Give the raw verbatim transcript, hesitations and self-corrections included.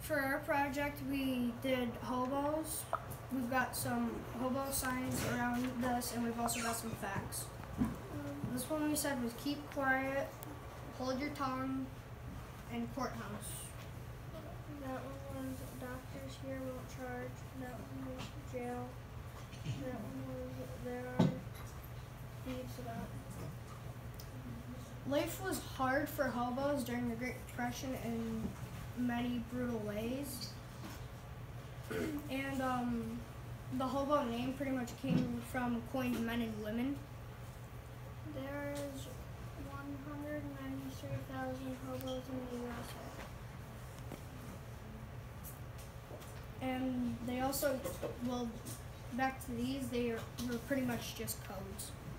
For our project, we did hobos. We've got some hobo signs around this, and we've also got some facts. Um, this one we said was keep quiet, hold your tongue, and courthouse. That one was doctors here won't charge. That one was jail. That one was there are thieves about. Life was hard for hobos during the Great Depression in many brutal ways. And um, the hobo name pretty much came from coined men and women. There is one hundred ninety-three thousand hobos in the U S A. And they also, well, back to these, they are, were pretty much just codes.